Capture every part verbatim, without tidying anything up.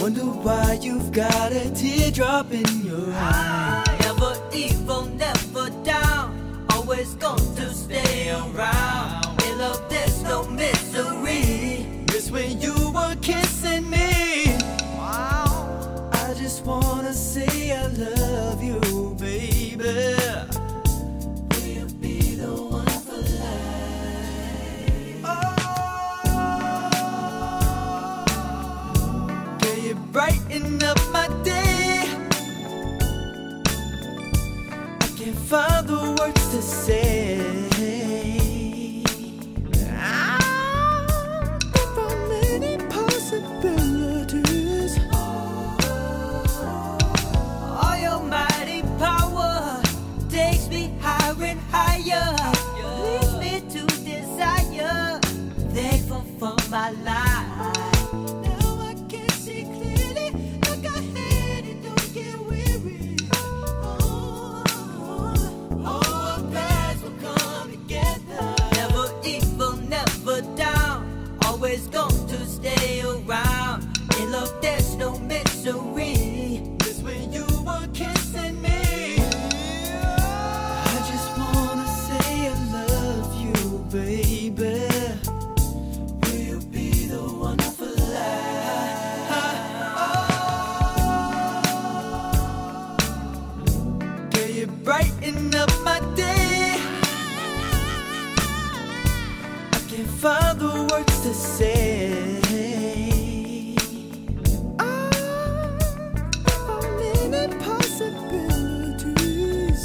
Wonder why you've got a teardrop in your eye. Never evil, never down, always going to stay around. In love there's no misery. Miss when you were kissing me. Wow. I just wanna say I love you, baby. We'll be the one for life. Oh, can you brighten up my day? I can't find the words to say. For my life, now I can see clearly, like I had it, don't get weary. Oh, oh, our paths will come together. Never evil, never down, always going to stay around. In love there's no misery. Just when you were kissing me, I just wanna say I love you, baby. Brighten up my day. I can't find the words to say. Oh, so many possibilities.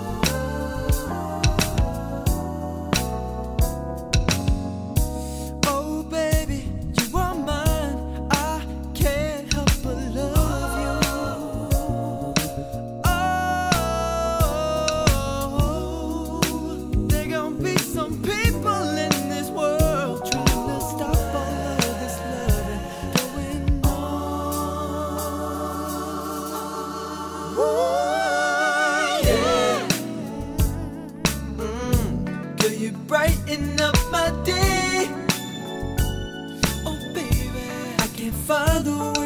Oh baby, you are mine. I can't help but love you. Brighten up my day. Oh baby, I can't find the